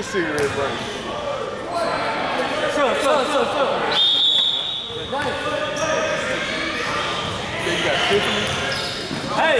cigarette break. Then you got Tiffany. Hey!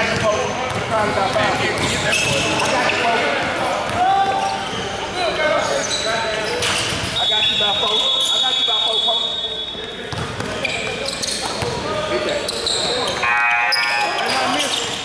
got you, Pope. I'm trying to get back. I got you, Pope. I got you, about Pope. I got you, about Pope. Get that. And I missed it.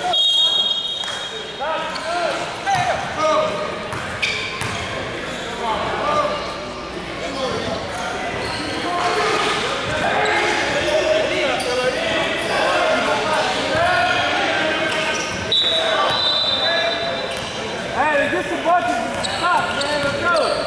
Hey, get some buckets. Stop, man. Let's go.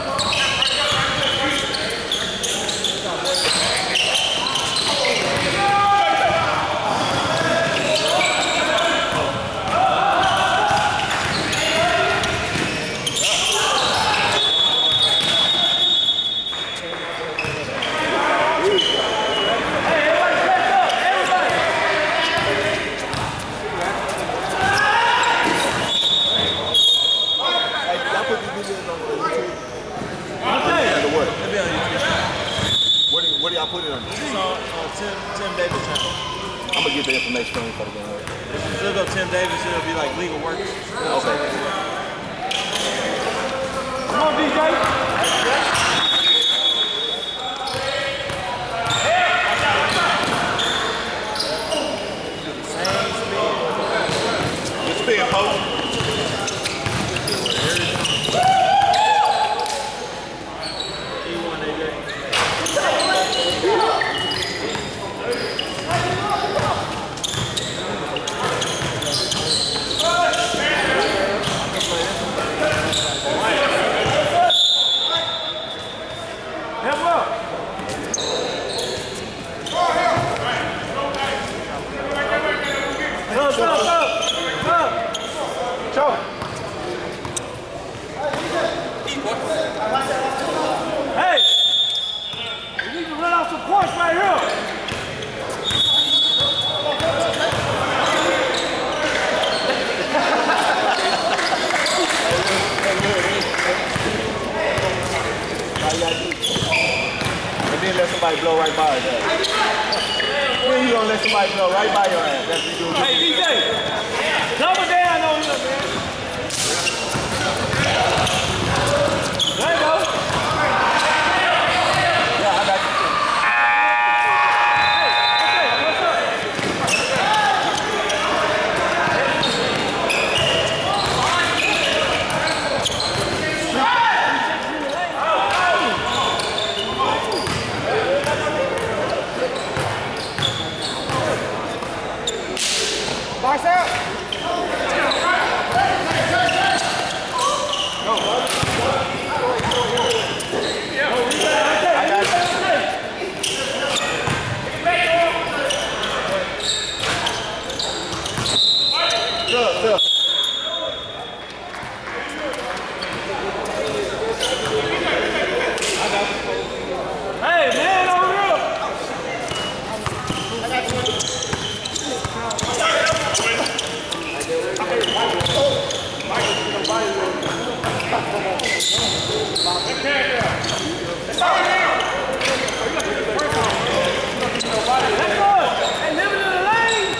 What do y'all put it on? It's on Tim Davis channel. I'm gonna get the information from you for the game. If you look up Tim Davis, it'll be like legal works. Okay. Come on, DJ. Good spin, Pope. Hey, we need to run out some points right here. And then let somebody blow right by us. Then you gonna let somebody blow right by your ass. That's what you do. Hey, DJ, double down on him, man. There you go. Yeah, I got you. Hey, what's up? Box out. Hey, man, over here. Let's go. Hey, living in the lane.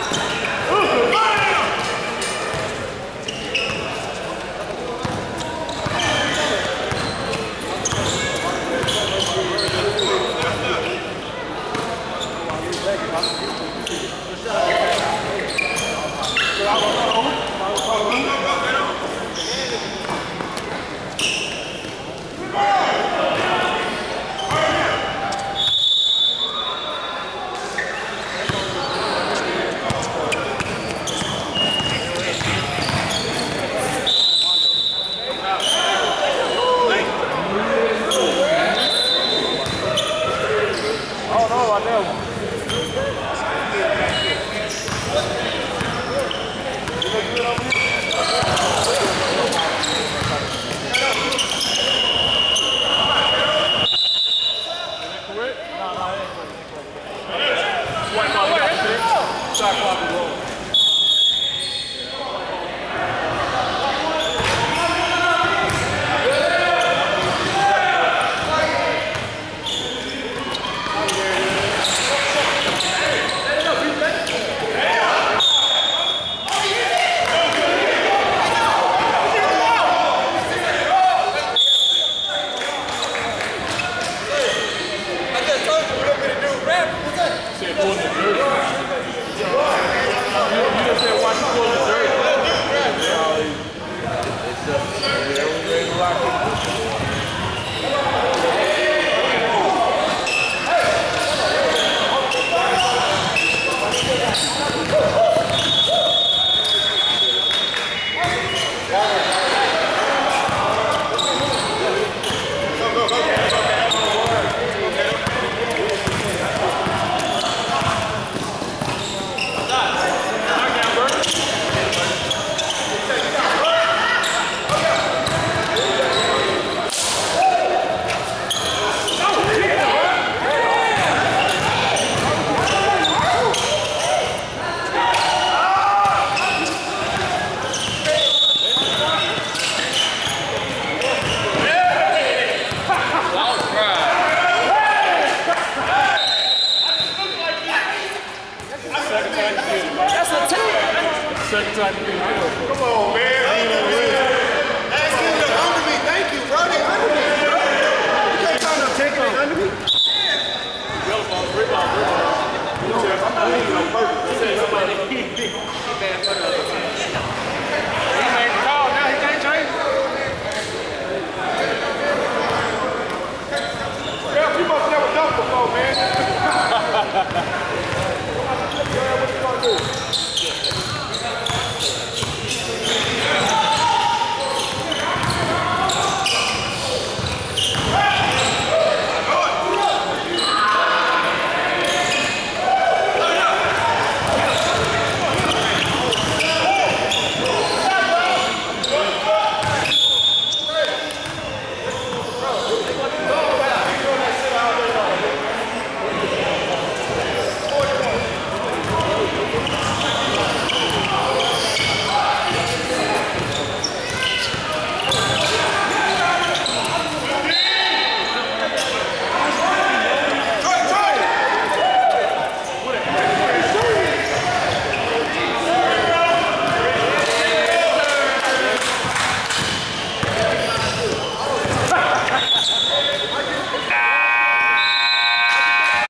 That's a tap. Second time you can do it. Come on, man. Ask him to under me. Thank you, bro. They under me, bro. You can't tell them to take it under me. Yellow ball, red ball, red ball. I'm not leaving on purpose. I said somebody.